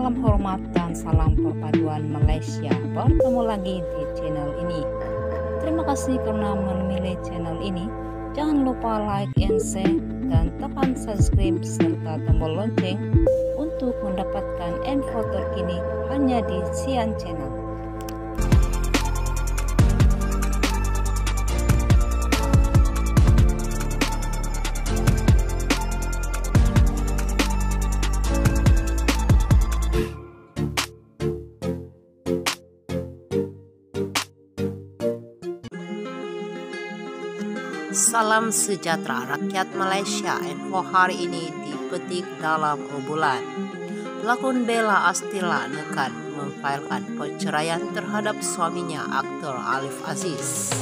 Salam hormat dan salam perpaduan Malaysia. Bertemu lagi di channel ini. Terima kasih karena memilih channel ini. Jangan lupa like and share dan tekan subscribe serta tombol lonceng untuk mendapatkan info terkini hanya di Sian Channel. Salam sejahtera rakyat Malaysia. Info hari ini dipetik dalam obrolan. Pelakon Bella Astila nekat memfailkan perceraian terhadap suaminya, aktor Alif Aziz.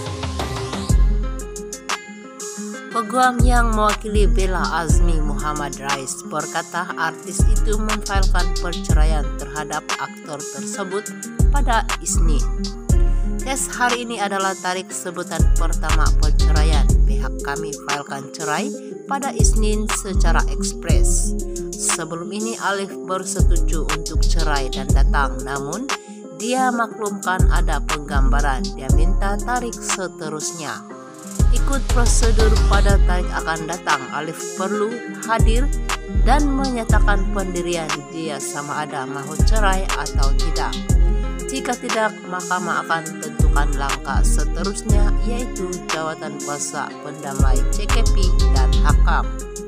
Peguam yang mewakili Bella, Azmi Muhammad Rais, berkata artis itu memfailkan perceraian terhadap aktor tersebut pada Isnin. Kes hari ini adalah tarik sebutan pertama perceraian. Pihak kami failkan cerai pada Isnin secara ekspres. Sebelum ini Alif bersetuju untuk cerai dan datang, namun dia maklumkan ada penggambaran. Dia minta tarik seterusnya. Ikut prosedur pada tarik akan datang, Alif perlu hadir dan menyatakan pendirian dia sama ada mahu cerai atau tidak. Jika tidak, mahkamah akan tentukan langkah seterusnya, yaitu jawatan kuasa pendamai CKP dan hakam.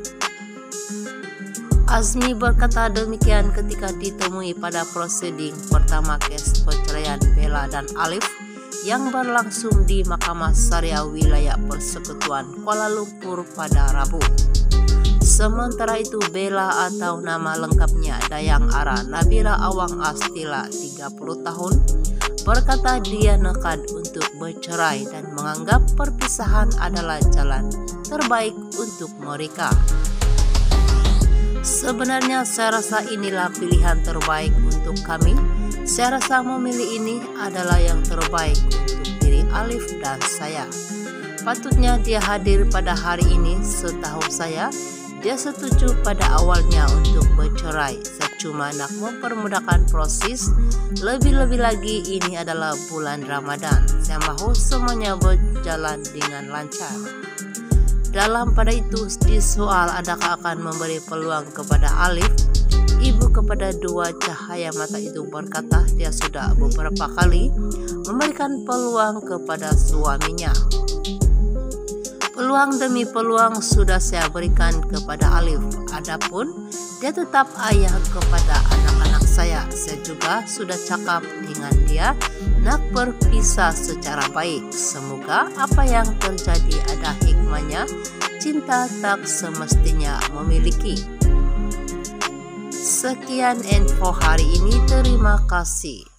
Azmi berkata demikian ketika ditemui pada proseding pertama kes perceraian Bella dan Alif yang berlangsung di Mahkamah Syariah Wilayah Persekutuan Kuala Lumpur pada Rabu. Sementara itu, Bella atau nama lengkapnya Dayang Ara Nabila Awang Astila, 30 tahun, berkata dia nekat untuk bercerai dan menganggap perpisahan adalah jalan terbaik untuk mereka. Sebenarnya saya rasa inilah pilihan terbaik untuk kami. Saya rasa memilih ini adalah yang terbaik untuk diri Alif dan saya. Patutnya dia hadir pada hari ini. Setahu saya, dia setuju pada awalnya untuk bercerai. Saya cuma nak mempermudahkan proses. Lebih-lebih lagi ini adalah bulan Ramadan. Saya mahu semuanya berjalan dengan lancar. Dalam pada itu disoal adakah akan memberi peluang kepada Alif. Ibu kepada dua cahaya mata itu berkata dia sudah beberapa kali memberikan peluang kepada suaminya. Peluang demi peluang sudah saya berikan kepada Alif. Adapun dia tetap ayah kepada anak-anak saya. Saya juga sudah cakap dengan dia nak berpisah secara baik. Semoga apa yang terjadi ada hikmahnya. Cinta tak semestinya memiliki. Sekian info hari ini. Terima kasih.